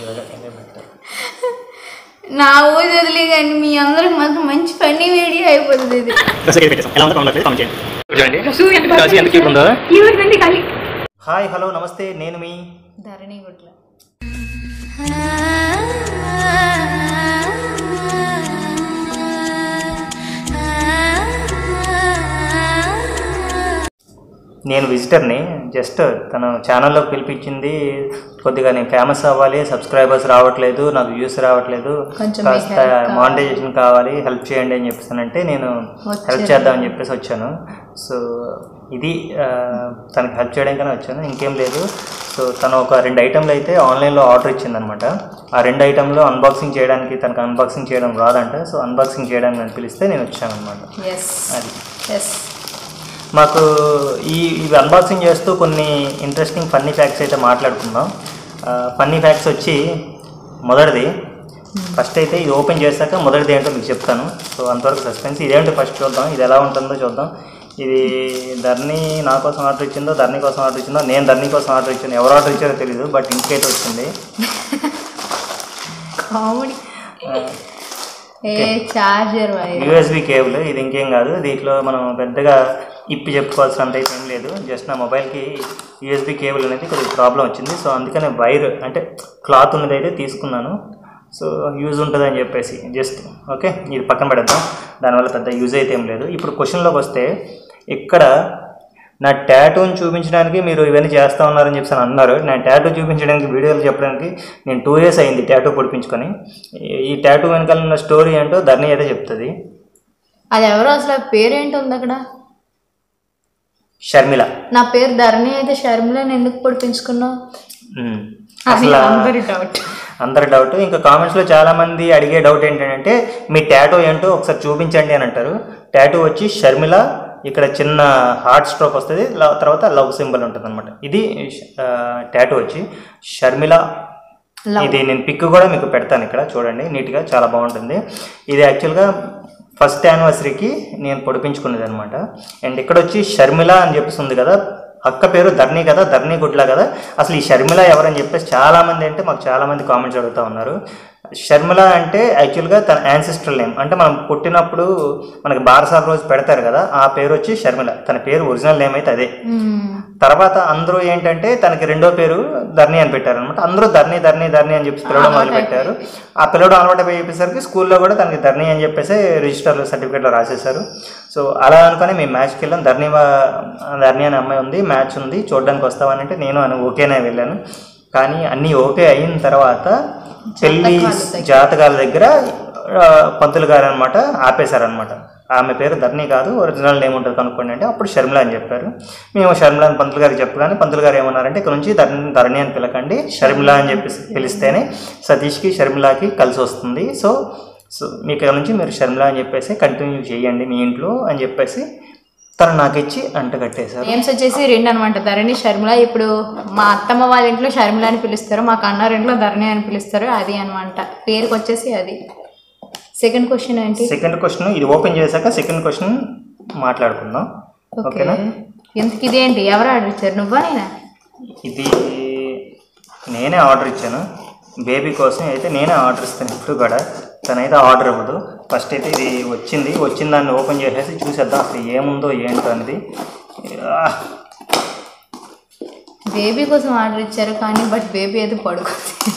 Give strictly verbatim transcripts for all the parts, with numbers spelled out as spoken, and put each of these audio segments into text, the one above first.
నా ఊరు వదిలే కానీ మీ అందరికి మాత్రం మంచి ఫన్నీ వీడియో అయిపోతుంది ఇది. హాయ్ హలో నమస్తే, నేను మీ ధరణి గుట్ల. నేను విజిటర్ని. జస్ట్ తన ఛానల్లో పిలిపించింది కొద్దిగా నేను ఫేమస్ అవ్వాలి, సబ్స్క్రైబర్స్ రావట్లేదు, నాకు వ్యూస్ రావట్లేదు, కాస్త మానిటైజేషన్ కావాలి, హెల్ప్ చేయండి అని చెప్పేసానంటే నేను హెల్ప్ చేద్దామని చెప్పేసి వచ్చాను. సో ఇది తనకి హెల్ప్ చేయడానికనే వచ్చాను, ఇంకేం లేదు. సో తను ఒక రెండు ఐటెంలు అయితే ఆన్లైన్లో ఆర్డర్ ఇచ్చిందనమాట. ఆ రెండు ఐటెంలో అన్బాక్సింగ్ చేయడానికి తనకు అన్బాక్సింగ్ చేయడం రాదంట. సో అన్బాక్సింగ్ చేయడానికి నన్ను పిలిస్తే నేను వచ్చాను అనమాట. అది మాకు ఈ ఇవి అన్బాక్సింగ్ చేస్తూ కొన్ని ఇంట్రెస్టింగ్ ఫన్నీ ఫ్యాక్ట్స్ అయితే మాట్లాడుకుందాం. ఫన్నీ ఫ్యాక్ట్స్ వచ్చి మొదటిది, ఫస్ట్ అయితే ఇది ఓపెన్ చేశాక మొదటిది ఏంటో మీకు చెప్తాను. సో అంతవరకు సస్పెన్స్. ఇదేంటో ఫస్ట్ చూద్దాం, ఇది ఎలా ఉంటుందో చూద్దాం. ఇది ధర్ని నా కోసం ఆర్డర్ ఇచ్చిందో, ధర్ని కోసం ఆర్డర్ ఇచ్చిందో, నేను ధర్ని కోసం ఆర్డర్ ఇచ్చాను. ఎవరు ఆర్డర్ ఇచ్చారో తెలీదు, బట్ ఇంకైతే వచ్చింది. USB cable. ఇది ఇంకేం కాదు, దీంట్లో మనం పెద్దగా ఇప్పి చెప్పుకోవాల్సినంత అయితే ఏం లేదు. జస్ట్ నా మొబైల్కి యూఎస్బి కేబుల్ అనేది కొద్దిగా ప్రాబ్లం వచ్చింది. సో అందుకనే వైర్ అంటే క్లాత్ ఉన్నది అయితే తీసుకున్నాను. సో యూజ్ ఉంటుంది అని చెప్పేసి జస్ట్ ఓకే, ఇది పక్కన పెడతాం. దానివల్ల పెద్ద యూజ్ అయితే ఏం లేదు. ఇప్పుడు క్వశ్చన్లోకి వస్తే, ఇక్కడ నా ట్యాటూని చూపించడానికి మీరు ఇవన్నీ చేస్తూ ఉన్నారని చెప్పి అన్నారు. నా ట్యాటూ చూపించడానికి వీడియోలు చెప్పడానికి నేను టూ ఇయర్స్ అయింది ట్యాటూ పొడిపించుకొని. ఈ ట్యాటూ వెనకాల ఉన్న స్టోరీ ఏంటో ధర్ని అయితే చెప్తుంది. అది ఎవరో అసలు పేరేంటి ఉంది అక్కడ? షర్మిల. నా పేరు ధరణి అయితే షర్మిలని ఎందుకు పొడిపించుకున్నావు? అసలు అందరి డౌట్. ఇంకా కామెంట్స్లో చాలామంది అడిగే డౌట్ ఏంటంటే, మీ ట్యాటూ ఏంటో ఒకసారి చూపించండి అని అంటారు. ట్యాటూ వచ్చి షర్మిల, ఇక్కడ చిన్న హార్ట్ స్ట్రోక్ వస్తుంది, తర్వాత లవ్ సింబల్ ఉంటుంది అనమాట. ఇది ట్యాటూ వచ్చి షర్మిల. ఇది నేను పిక్ కూడా మీకు పెడతాను, ఇక్కడ చూడండి నీట్గా, చాలా బాగుంటుంది. ఇది యాక్చువల్గా ఫస్ట్ యానివర్సరీకి నేను పొడిపించుకున్నది అనమాట. అండ్ ఇక్కడ వచ్చి షర్మిల అని చెప్పేసి ఉంది కదా, అక్క పేరు ధర్ని కదా, ధర్ని గుడ్ల కదా. అసలు ఈ షర్మిల ఎవరని చెప్పేసి చాలామంది అంటే మాకు చాలామంది కామెంట్స్ అడుగుతూ ఉన్నారు. షర్మిల అంటే యాక్చువల్గా తన యాన్సిస్ట్రల్ నేమ్. అంటే మనం పుట్టినప్పుడు మనకి బారసాల రోజు పెడతారు కదా, ఆ పేరు వచ్చి షర్మిల. తన పేరు ఒరిజినల్ నేమ్ అయితే అదే. తర్వాత అందరూ ఏంటంటే తనకి రెండో పేరు ధర్ని అని పెట్టారు అనమాట. అందరూ ధర్ని ధర్ని ధర్ని అని చెప్పి పిలవడం మొదలు పెట్టారు. ఆ పిలవడం అలవాటు అయిపోయేసరికి స్కూల్లో కూడా తనకి ధర్ని అని చెప్పేసి రిజిస్టర్లో సర్టిఫికేట్లో రాసేశారు. సో అలా అనుకుని మేము మ్యాచ్కి వెళ్ళాం. ధర్ని ధర్ని అనే అమ్మాయి ఉంది, మ్యాచ్ ఉంది, చూడడానికి వస్తామని అంటే నేను అని ఓకేనే వెళ్ళాను. కానీ అన్నీ ఓకే అయిన తర్వాత పెళ్ళి జాతకాల దగ్గర పంతులు గారు అనమాట ఆపేశారనమాట. ఆమె పేరు ధర్ని కాదు, ఒరిజినల్ నేమ్ ఉంటుంది కనుక్కోండి అంటే అప్పుడు షర్మిల అని చెప్పారు. మేము షర్మిల అని పంతులు గారికి చెప్పగానే పంతులు గారు ఏమన్నారంటే, ఇక్కడ నుంచి ధర్ని ధర్ని అని పిలకండి, షర్మిల అని చెప్పి పిలిస్తేనే సతీష్కి షర్మిలకి కలిసి వస్తుంది. సో సో మీ ఇక్కడ నుంచి మీరు షర్మిల అని చెప్పేసి కంటిన్యూ చేయండి మీ ఇంట్లో అని చెప్పేసి తను నాకు ఇచ్చి అంట కట్టేశారు. నేమ్స్ వచ్చేసి రెండు అనమాట, ధరణి షర్మిల. ఇప్పుడు మా అత్తమ్మ వాళ్ళ ఇంట్లో షర్మిల అని పిలుస్తారు, మా కన్నారి ఇంట్లో ధరణి అని పిలుస్తారు. అది అనమాట పేరుకి వచ్చేసి అది. సెకండ్ క్వశ్చన్ ఏంటి? సెకండ్ క్వశ్చన్ ఇది ఓపెన్ చేశాక సెకండ్ క్వశ్చన్ మాట్లాడుకుందాం, ఓకేనా? ఎందుకు ఇదేంటి? ఎవరు ఆర్డర్ ఇచ్చారు, నువ్వా నేనా? ఇది నేనే ఆర్డర్ ఇచ్చాను బేబీ కోసం. అయితే నేనే ఆర్డర్ ఇస్తాను ఇప్పుడు కూడా, తనైతే ఆర్డర్ ఇవ్వదు. ఫస్ట్ అయితే ఇది వచ్చింది, వచ్చిన దాన్ని ఓపెన్ చేసేసి చూసేద్దాం అసలు ఏముందో ఏంటో అనేది. బేబీ కోసం ఆర్డర్ ఇచ్చారు కానీ బట్ బేబీ అయితే పడుకుంది.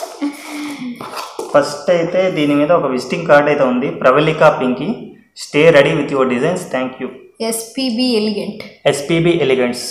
ఫస్ట్ అయితే దీని మీద ఒక విజిటింగ్ కార్డ్ అయితే ఉంది, Pravalika Pinky. Stay ready with your designs, thank you. SPB elegant. SPB elegants.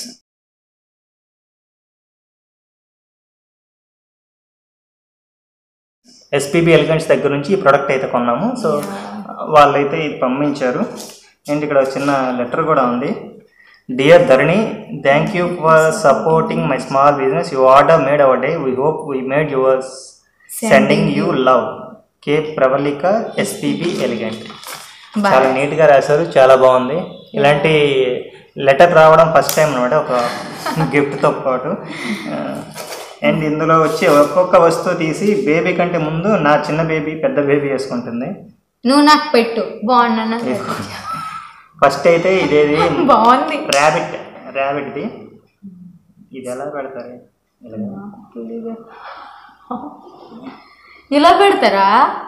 SPB elegants దగ్గర నుంచి ఈ ప్రోడక్ట్ అయితే కొన్నాము. సో వాళ్ళైతే ఇది పంపించారు. అండ్ ఇక్కడ చిన్న లెటర్ కూడా ఉంది. Dear Dharani, thank you for supporting my small business. You order made our day. We hope we made yours sending you love. K Pravalika, SPB elegant. చాలా నీట్గా రాశారు, చాలా బాగుంది. ఇలాంటి లెటర్ రావడం ఫస్ట్ టైం అనమాట, ఒక గిఫ్ట్తో పాటు. అండ్ ఇందులో వచ్చి ఒక్కొక్క వస్తువు తీసి బేబీ కంటే ముందు నా చిన్న బేబీ పెద్ద బేబీ వేసుకుంటుంది. నువ్వు నాకు పెట్టు, బాగున్నా. ఫస్ట్ అయితే ఇదేది బాగుంది, ర్యాబిట్. ర్యాబిట్ది ఇది ఎలా పెడతారు? ఇలా పెడతారా?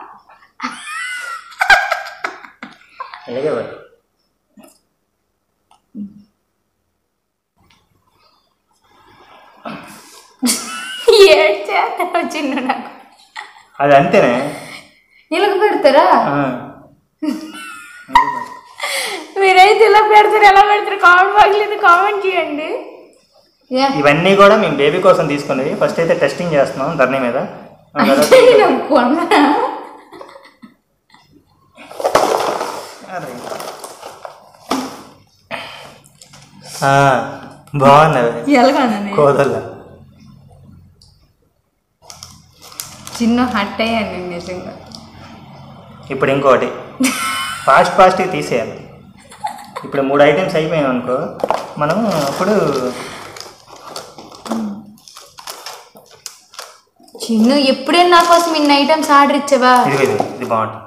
అలాగే మరి. ఏడ్చేస్తాను చిన్న నాకు. అది అంతేనే. ఇలా పెడతారా? ఆ. మీరైతే ఇలా పెడతారు, ఎలా పెడతారు? కామెంట్ బాక్స్ లేదు, కామెంట్ చేయండి. ఇవన్నీ కూడా మేము బేబీ కోసం తీసుకునేవి. ఫస్ట్ అయితే టెస్టింగ్ చేస్తున్నాం ధరణి మీద. బాగున్నది కోదల్లా. చిన్న హట్ అయ్యాను నిజంగా. ఇప్పుడు ఇంకోటి ఫాస్ట్ ఫాస్ట్గా తీసేయాలి. ఇప్పుడు మూడు ఐటమ్స్ అయిపోయాయి అనుకో, మనం అప్పుడు చిన్న ఎప్పుడే నా కోసం ఇన్ని ఐటమ్స్ ఆర్డర్ ఇచ్చావా? ఇది ఇది ఇది బాగుంటుంది.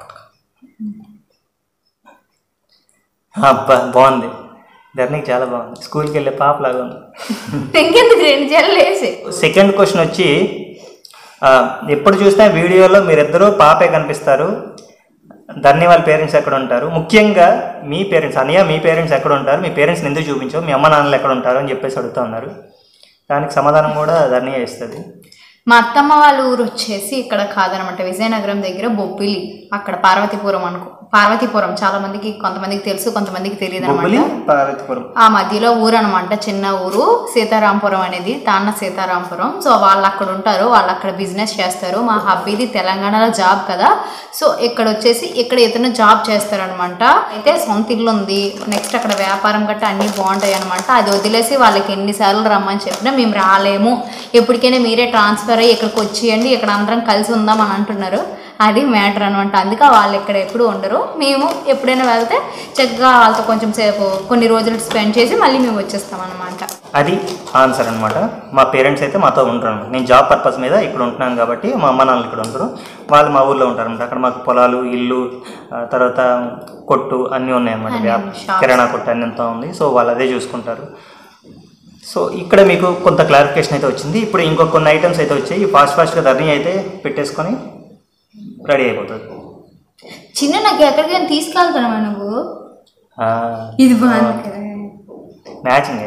అబ్బా బాగుంది, ధరణికి చాలా బాగుంది. స్కూల్కి వెళ్ళే పాప లాగా ఉంది. ఇంకెందుకు రెండు జల్లు వేసి. సెకండ్ క్వశ్చన్ వచ్చి, ఎప్పుడు చూసినా వీడియోలో మీరిద్దరూ పాపే కనిపిస్తారు, ధరణి వాళ్ళ పేరెంట్స్ ఎక్కడ ఉంటారు? ముఖ్యంగా మీ పేరెంట్స్, అన్నయ్య మీ పేరెంట్స్ ఎక్కడ ఉంటారు? మీ పేరెంట్స్ని ఎందుకు చూపించావు? మీ అమ్మ నాన్నలు ఎక్కడ ఉంటారు అని చెప్పేసి అడుగుతూ ఉన్నారు. దానికి సమాధానం కూడా ధరణి ఇస్తుంది. మా అత్తమ్మ వాళ్ళ ఊరు వచ్చేసి ఇక్కడ కాదనమాట, విజయనగరం దగ్గర బొబ్బిలి, అక్కడ పార్వతీపురం అనుకో. పార్వతీపురం చాలా మందికి, కొంతమందికి తెలుసు, కొంతమందికి తెలియదు అనమాట. ఆ మధ్యలో ఊరు అనమాట, చిన్న ఊరు సీతారాంపురం అనేది, తాన్న సీతారాంపురం. సో వాళ్ళు అక్కడ ఉంటారు, వాళ్ళు అక్కడ బిజినెస్ చేస్తారు. మా హబ్బీది తెలంగాణలో జాబ్ కదా, సో ఇక్కడ వచ్చేసి ఇక్కడ ఇతను జాబ్ చేస్తారనమాట. అయితే సొంత ఇల్లు ఉంది, నెక్స్ట్ అక్కడ వ్యాపారం గట్ట అన్నీ బాగుంటాయి అనమాట. అది వదిలేసి వాళ్ళకి ఎన్నిసార్లు రమ్మని చెప్పినా మేము రాలేము, ఎప్పటికైనా మీరే ట్రాన్స్ఫర్ అయ్యి ఇక్కడికి వచ్చేయండి, ఇక్కడ అందరం కలిసి ఉందాం అని అంటున్నారు. అది మ్యాటర్ అనమాట. అందుకే వాళ్ళు ఇక్కడ ఎప్పుడు ఉండరు. మేము ఎప్పుడైనా వెళ్తే చక్కగా వాళ్ళతో కొంచెం సేపు కొన్ని రోజులు స్పెండ్ చేసి మళ్ళీ మేము వచ్చేస్తాం అనమాట. అది ఆన్సర్ అనమాట. మా పేరెంట్స్ అయితే మాతో ఉంటారు అనమాట. నేను జాబ్ పర్పస్ మీద ఇక్కడ ఉంటున్నాను కాబట్టి మా అమ్మ నాన్నలు ఇక్కడ ఉంటారు, వాళ్ళు మా ఊళ్ళో ఉంటారు అనమాట. అక్కడ మాకు పొలాలు, ఇల్లు, తర్వాత కొట్టు అన్నీ ఉన్నాయన్నమాట. కిరాణా కొట్టు అన్నీ అంతా ఉంది. సో వాళ్ళు అదే చూసుకుంటారు. సో ఇక్కడ మీకు కొంత క్లారిఫికేషన్ అయితే వచ్చింది. ఇప్పుడు ఇంకొక కొన్ని ఐటమ్స్ అయితే వచ్చాయి. ఫాస్ట్ ఫాస్ట్గా ధరణి అయితే పెట్టేసుకొని రెడీ అయిపోతుంది. చిన్న నాకు ఎక్కడికైనా తీసుకెళ్తానమ్మా నువ్వు? ఇది బాగుంది కదా, మ్యాచింగ్.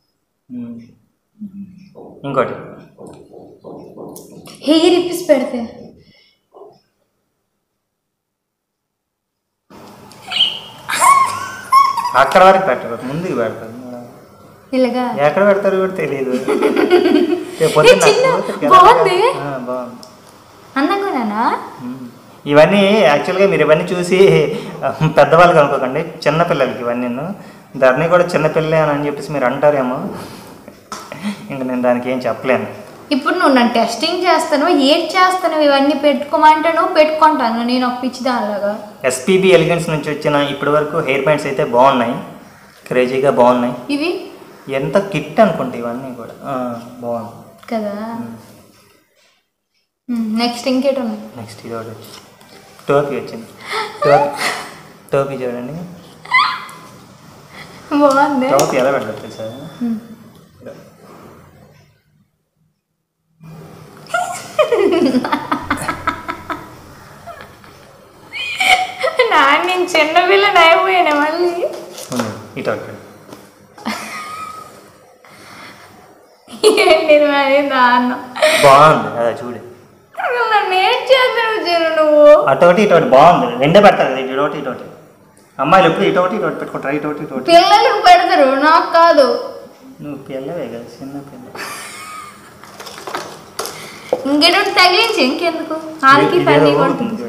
ఇంకోటి హెయిర్ ఇప్పిసి పెడితే అక్కడ వరకు పెట్టరు, ముందుకు పెడతారు. ఇలాగా ఎక్కడ పెడతారు కూడా తెలియదు. బాగుంది, అందంగానా? ఇవన్నీ యాక్చువల్గా మీరు ఇవన్నీ చూసి పెద్దవాళ్ళకి అనుకోకండి, చిన్నపిల్లలకి ఇవన్నీ. ధరణి కూడా చిన్నపిల్లలే అని చెప్పేసి మీరు అంటారేమో, ఇంకా నేను దానికి ఏం చెప్పలేను. ఇప్పుడు నువ్వు నన్ను టెస్టింగ్ చేస్తాను, ఏం చేస్తాను? ఇవన్నీ పెట్టుకోమంటాను, పెట్టుకుంటాను నేను ఒక పిచ్చిదానిలాగా. ఎస్పీబీ ఎలిగెన్స్ నుంచి వచ్చిన ఇప్పటి వరకు హెయిర్ బ్యాండ్స్ అయితే బాగున్నాయి, క్రేజీగా బాగున్నాయి. ఇవి ఎంత కిట్ అనుకుంటే ఇవన్నీ కూడా బాగుంది కదా. నెక్స్ట్ ఇంకేట ఉన్నాయి? నెక్స్ట్ ఇది ఒకటి టోపీ వచ్చింది. టోపీ టోపీ చూడండి, బాగుంది. టోపీ ఎలా పెడతారు తెలుసా? నా నేను చిన్న పిల్లని అయిపోయాను మళ్ళీ. ఇటు ఒకటి ఏంటి మరి దారుణం. బాగుంది కదా చూడు. నన్ను ఏం చేస్తాను నువ్వు? అటోటి ఇటోటి బాగుంది, రెండే పెడతారు. ఇటోటి ఇటోటి అమ్మాయిలు ఎప్పుడు ఇటోటి ఇటోటి పెట్టుకుంటారు. ఇటోటి ఇటోటి పిల్లలకు పెడతారు, నాకు కాదు. నువ్వు పిల్లవే కదా, చిన్న పిల్ల. ఇంకేటోటి తగిలించి ఇంకెందుకు వాళ్ళకి పని కొడుతుంది.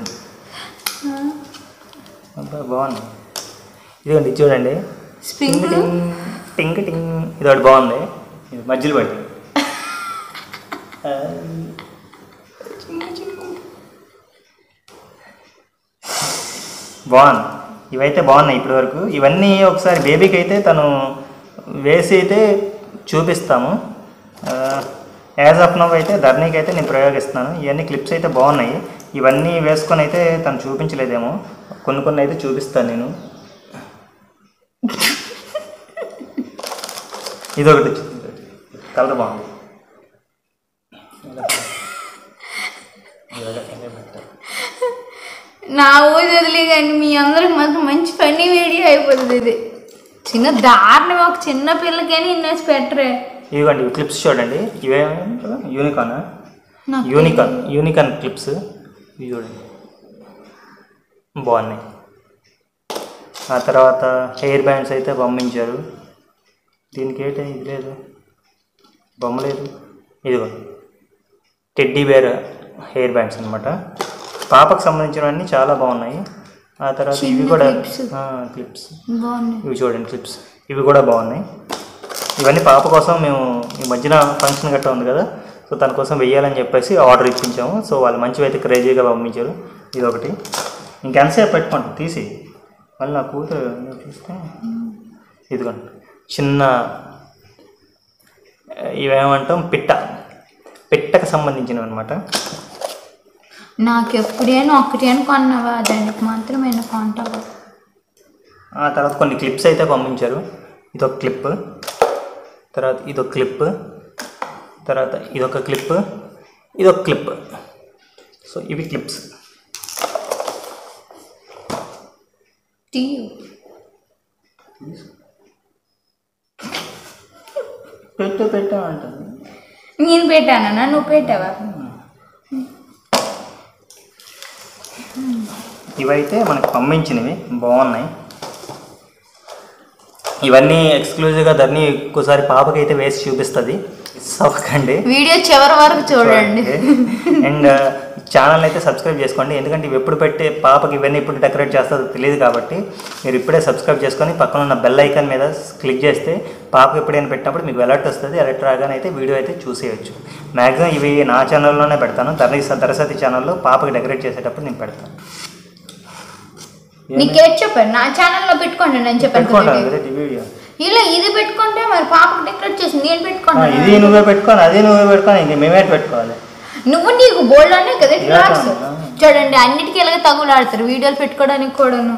అబ్బా బాగుంది. ఇదిగోండి చూడండి, స్ప్రింగ్ టింగ్ టింగ్. ఇది ఒకటి బాగుంది, ఇది మధ్యలో పడుతుంది. బాగుంది, ఇవైతే బాగున్నాయి ఇప్పటి వరకు. ఇవన్నీ ఒకసారి బేబీకి అయితే తను వేసి అయితే చూపిస్తాము. యాజ్ ఆఫ్ నవ్ అయితే ధరణికి అయితే నేను ప్రయోగిస్తున్నాను. ఇవన్నీ క్లిప్స్ అయితే బాగున్నాయి. ఇవన్నీ వేసుకొని అయితే తను చూపించలేదేమో, కొన్ని కొన్ని అయితే చూపిస్తాను నేను. ఇదొకటి వచ్చింది, కలర్ బాగుంది. నా ఊరి వదిలేదండి, మీ అందరికి మాత్రం మంచి ఫన్నీ వీడియో అయిపోతుంది ఇది. చిన్న దారుణం, ఒక చిన్న పిల్లకైనా ఇన్నేసి పెట్టరే. ఇవ్వండి క్లిప్స్ చూడండి, ఇవే యూనికాన్ యూనికాన్ యూనికాన్ క్లిప్స్ ఇవి చూడండి బాగున్నాయి. ఆ తర్వాత హెయిర్ బ్యాండ్స్ అయితే పంపించారు. దీనికి ఏంటి ఇది లేదు, బొమ్మ లేదు. ఇదిగో టెడ్డీ బేర్ హెయిర్ బ్యాండ్స్ అనమాట. పాపకు సంబంధించినవన్నీ చాలా బాగున్నాయి. ఆ తర్వాత ఇవి కూడా క్లిప్స్ ఇవి చూడండి, క్లిప్స్ ఇవి కూడా బాగున్నాయి. ఇవన్నీ పాప కోసం మేము ఈ మధ్యన ఫంక్షన్ గట్టా ఉంది కదా, సో తన కోసం వెయ్యాలని చెప్పేసి ఆర్డర్ ఇప్పించాము. సో వాళ్ళు మంచివి అయితే క్రేజీగా పంపించారు. ఇది ఒకటి ఇంకెంతసేపు పెట్టుకుంటాం తీసి మళ్ళీ నా కూతురు తీస్తే ఇదిగోండి చిన్న ఇవేమంటాం పిట్ట, పిట్టకు సంబంధించినవి అనమాట. నాకు ఎప్పుడైనా ఒక్కటేనా కొన్నావా, దానికి మాత్రమే కొంటావా. ఆ తర్వాత కొన్ని క్లిప్స్ అయితే పంపించారు. ఇదొక క్లిప్, తర్వాత ఇదొక క్లిప్, తర్వాత ఇదొక క్లిప్, ఇదొక క్లిప్. సో ఇవి క్లిప్స్. పెట్టు పెట్టా అంటుంది. నేను పెట్టానా, నువ్వు పెట్టావా? ఇవైతే మనకు పంపించినవి బాగున్నాయి. ఇవన్నీ ఎక్స్క్లూజివ్గా ధరణి ఒక్కోసారి పాపకైతే వేసి చూపిస్తుంది, మిస్ అవ్వకండి, వీడియో చివరి వరకు చూడండి. అండ్ ఛానల్ అయితే సబ్స్క్రైబ్ చేసుకోండి, ఎందుకంటే ఇవి ఎప్పుడు పెట్టే పాపకి ఇవన్నీ ఇప్పుడు డెకరేట్ చేస్తుందో తెలియదు కాబట్టి మీరు ఇప్పుడే సబ్స్క్రైబ్ చేసుకొని పక్కన ఉన్న బెల్ ఐకాన్ మీద క్లిక్ చేస్తే పాపకి ఎప్పుడైనా పెట్టినప్పుడు మీకు అలర్ట్ వస్తుంది. అలర్ట్ రాగానే అయితే వీడియో అయితే చూసేయచ్చు. మ్యాక్సిమం ఇవి నా ఛానల్లోనే పెడతాను, ధరణి దరసతి ఛానల్లో పాపకి డెకరేట్ చేసేటప్పుడు నేను పెడతాను. నీకేట్ చెప్పాను, నా ఛానల్లో పెట్టుకోండి నేను చెప్పాను. ఇలా ఇది పెట్టుకుంటే మరి పాపకి డెకరేట్ చేసి నేను పెట్టుకోండి. ఇది నువ్వే పెట్టుకోను, అది నువ్వే పెట్టుకోని, ఇంక మేమే పెట్టుకోవాలి. నువ్వు నీకు బోల్డ్ అనే కదా చూడండి, అన్నిటికీ ఇలాగే తగులాడతారు వీడియోలు పెట్టుకోవడానికి కూడాను.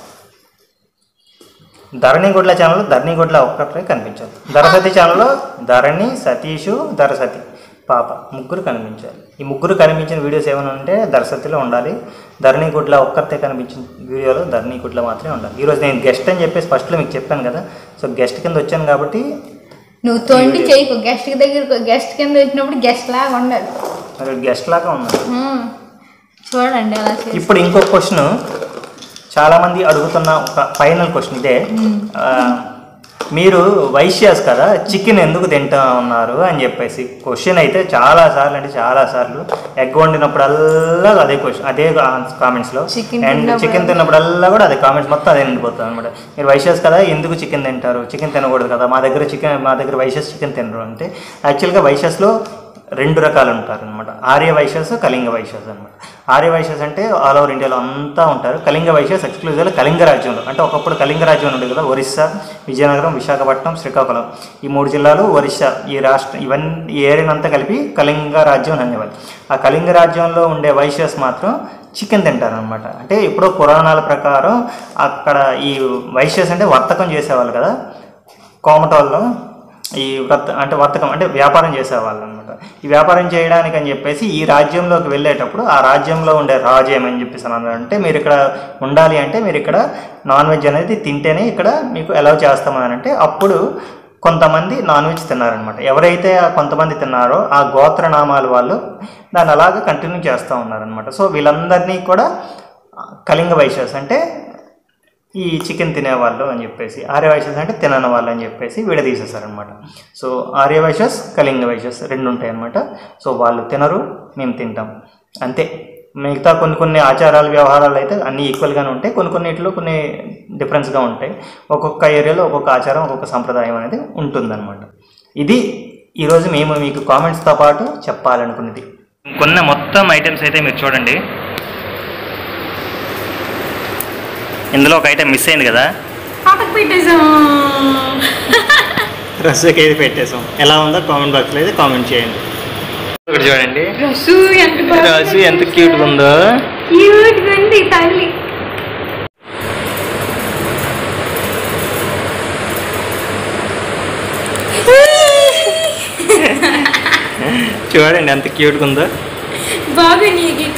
ధరణి గుడ్ల ఛానల్ ధరణి గుడ్ల ఒక్కటే కనిపించాలి. దరసతి ఛానల్లో ధరణి, సతీషు, దరసతి పాప ముగ్గురు కనిపించాలి. ఈ ముగ్గురు కనిపించిన వీడియోస్ ఏమైనా ఉంటే దరసతిలో ఉండాలి. ధరణి గుడ్ల ఒక్కరితే కనిపించిన వీడియోలో ధరణి గుడ్ల మాత్రమే ఉండాలి. ఈరోజు నేను గెస్ట్ అని చెప్పేసి ఫస్ట్లో మీకు చెప్పాను కదా, సో గెస్ట్ కింద వచ్చాను కాబట్టి నువ్వు తొండి చేయకు, గెస్ట్ దగ్గర గెస్ట్ కింద వచ్చినప్పుడు గెస్ట్ లాగా ఉండాలి. మరి గెస్ట్ లాగా ఉన్నాడు చూడండి అలా. ఇప్పుడు ఇంకొక క్వశ్చన్ చాలామంది అడుగుతున్న ఒక ఫైనల్ క్వశ్చన్ ఇదే, మీరు వైశ్యాస్ కదా చికెన్ ఎందుకు తింటా ఉన్నారు అని చెప్పేసి క్వశ్చన్ అయితే చాలాసార్లు అంటే చాలాసార్లు ఎగ్ వండినప్పుడల్లా అదే క్వశ్చన్, అదే కామెంట్స్లో. అండ్ చికెన్ తిన్నప్పుడల్లా కూడా అదే కామెంట్స్ మొత్తం అదే నిండిపోతుంది అనమాట. మీరు వైశ్యాస్ కదా ఎందుకు చికెన్ తింటారు, చికెన్ తినకూడదు కదా, మా దగ్గర చికెన్ మా దగ్గర వైశ్యాస్ చికెన్ తినరు అంటే యాక్చువల్గా వైశ్యాస్లో రెండు రకాలు ఉంటారు అనమాట. ఆర్య వైశ్యాస్, కళింగ వైశ్యాస్ అనమాట. ఆర్య వైశ్యాస్ అంటే ఆల్ ఓవర్ ఇండియాలో అంతా ఉంటారు. కళింగ వైశ్యాస్ ఎక్స్క్లూజివ్గా కళింగ రాజ్యంలో, అంటే ఒకప్పుడు కళింగ రాజ్యం ఉండేది కదా, ఒరిస్సా, విజయనగరం, విశాఖపట్నం, శ్రీకాకుళం ఈ మూడు జిల్లాలు, ఒరిస్సా ఈ రాష్ట్రం, ఇవన్నీ ఈ ఏరియానంతా కలిపి కళింగ రాజ్యం అనేవాళ్ళు. ఆ కళింగ రాజ్యంలో ఉండే వైశ్యాస్ మాత్రం చికెన్ తింటారనమాట. అంటే ఇప్పుడు పురాణాల ప్రకారం అక్కడ ఈ వైశ్యాస్ అంటే వర్తకం చేసేవాళ్ళు కదా, కోమటోళ్ళు ఈ వ్రత అంటే వర్తకం అంటే వ్యాపారం చేసేవాళ్ళు అనమాట. ఈ వ్యాపారం చేయడానికి అని చెప్పేసి ఈ రాజ్యంలోకి వెళ్ళేటప్పుడు ఆ రాజ్యంలో ఉండే రాజు ఏమని చెప్పేసి అంటే మీరు ఇక్కడ ఉండాలి అంటే మీరు ఇక్కడ నాన్ వెజ్ అనేది తింటేనే ఇక్కడ మీకు అలౌ చేస్తామని అంటే అప్పుడు కొంతమంది నాన్ వెజ్ తిన్నారనమాట. ఎవరైతే కొంతమంది తిన్నారో ఆ గోత్రనామాలు వాళ్ళు దాన్ని అలాగే కంటిన్యూ చేస్తూ ఉన్నారనమాట. సో వీళ్ళందరినీ కూడా కళింగ వైశ్యాస్ అంటే ఈ చికెన్ తినేవాళ్ళు అని చెప్పేసి, ఆర్య వైశ్యాస్ అంటే తినని వాళ్ళు అని చెప్పేసి విడదీసేశారనమాట. సో ఆర్య వైశ్యాస్, కళింగ వైశ్యాస్ రెండు ఉంటాయి అన్నమాట. సో వాళ్ళు తినరు, మేము తింటాం అంతే. మిగతా కొన్ని కొన్ని ఆచారాలు వ్యవహారాలు అయితే అన్నీ ఈక్వల్గానే ఉంటాయి, కొన్ని కొన్నిట్లో కొన్ని డిఫరెన్స్గా ఉంటాయి. ఒక్కొక్క ఏరియాలో ఒక్కొక్క ఆచారం, ఒక్కొక్క సంప్రదాయం అనేది ఉంటుందన్నమాట. ఇది ఈరోజు మేము మీకు కామెంట్స్తో పాటు చెప్పాలనుకున్నది. కొన్ని మొత్తం ఐటమ్స్ అయితే మీరు చూడండి, ఇందులో ఒక ఐటమ్ మిస్ అయింది కదా, రస్సుకి అయితే పెట్టేసాం. ఎలా ఉందో కామెంట్ బాక్స్లో అయితే కామెంట్ చేయండి. ఇక్కడ చూడండి రస్సు ఎంత క్యూట్గా ఉందో. చూడండి ఎంత క్యూట్గా ఉందో. బాగా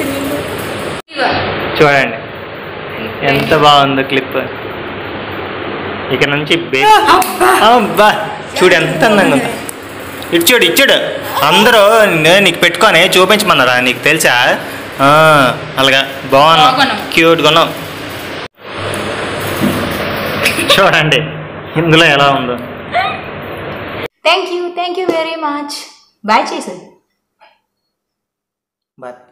చూడండి ఎంత బాగుందో క్లిప్. ఇక నుంచి చూడు ఎంత అందంగా ఉంది. ఇచ్చాడు ఇచ్చాడు అందరూ నీకు పెట్టుకొని చూపించమన్నారా, నీకు తెలుసా? అలాగా బాగున్నా, క్యూట్ కొన్నావు. చూడండి ఇందులో ఎలా ఉందో. Thank you thank you very much. Bye చేసి బాయ్.